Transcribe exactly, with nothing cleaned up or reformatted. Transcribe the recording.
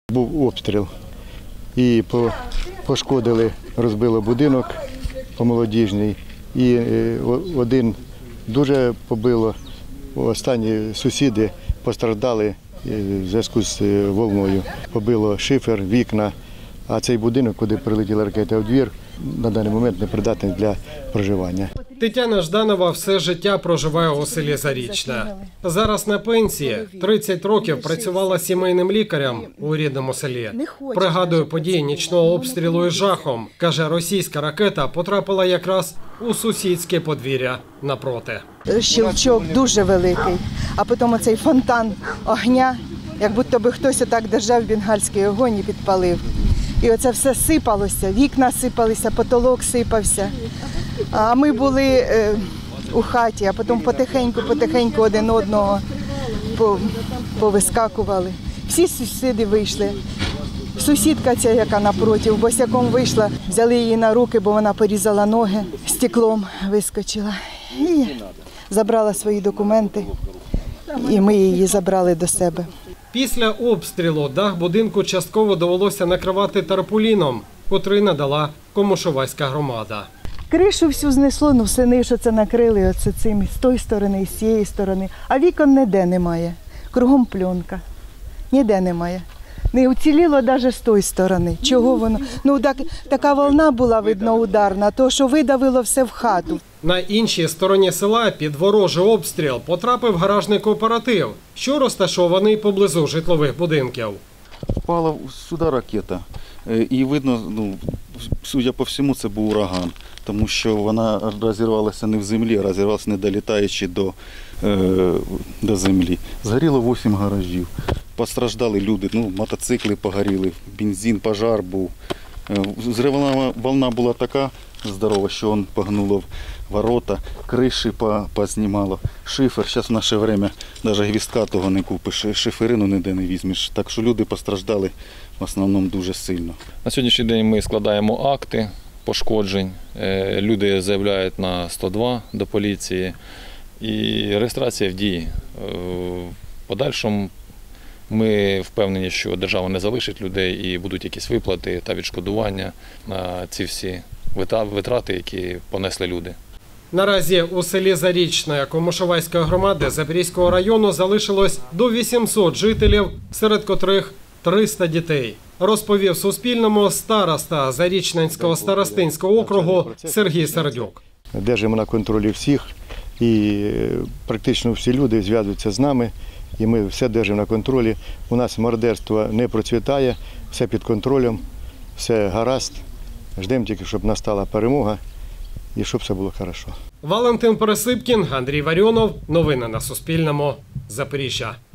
Був обстріл і пошкодили, розбило будинок по Молодіжній і один дуже побило. Останні сусіди постраждали в зв'язку з волною. Побило шифер, вікна, а цей будинок, куди прилетіла ракета в двір, на даний момент непридатний для проживання. Тетяна Жданова все життя проживає у селі Зарічне. Зараз на пенсії, тридцять років працювала сімейним лікарем у рідному селі. Пригадує події нічного обстрілу із жахом. Каже, російська ракета потрапила якраз у сусідське подвір'я напроти. Щелчок дуже великий, а потім оцей фонтан огня, як будто би хтось отак держав бенгальський огонь і підпалив. І оце все сипалося, вікна сипалися, потолок сипався. А ми були е, у хаті, а потім потихеньку-потихеньку один одного повискакували. Всі сусіди вийшли. Сусідка ця, яка напроти, босяком вийшла, взяли її на руки, бо вона порізала ноги, стеклом вискочила. І забрала свої документи, і ми її забрали до себе. Після обстрілу дах будинку частково довелося накривати тарпуліном, котрий надала Комишувайська громада. Кришу всю знесло, ну сини, що це накрили оце цим, з тої сторони, з цієї сторони. А вікон ніде немає, кругом пленка, ніде немає. Не уціліло навіть з тої сторони. Чого воно? Ну так, така волна була, видно, ударна, то що видавило все в хату. На іншій стороні села під ворожий обстріл потрапив гаражний кооператив, що розташований поблизу житлових будинків. Впала сюди ракета і видно, ну, судя по всьому, це був ураган, тому що вона розірвалася не в землі, а розірвалася не долітаючи до, е, до землі. Згоріло вісім гаражів. Постраждали люди, ну, мотоцикли погоріли, бензин, пожар був. Зривна волна була така здорова, що він погнуло в ворота, криші познімало, шифер. Зараз в наше время навіть гвіздка того не купиш, шиферину ніде не візьмеш. Так що люди постраждали в основному дуже сильно. На сьогоднішній день ми складаємо акти пошкоджень, люди заявляють на сто два до поліції і реєстрація в дії. В подальшому ми впевнені, що держава не залишить людей і будуть якісь виплати та відшкодування на ці всі витрати, які понесли люди. Наразі у селі Зарічне Комишувайської громади Запорізького району залишилось до вісімсот жителів, серед котрих триста дітей. Розповів Суспільному староста Зарічненського старостинського округу Сергій Сердюк. Держимо на контролі всіх і практично всі люди зв'язуються з нами. І ми все держимо на контролі. У нас мародерство не процвітає, все під контролем, все гаразд. Ждемо тільки, щоб настала перемога і щоб все було добре. Валентин Пересипкін, Андрій Варіонов. Новини на Суспільному. Запоріжжя.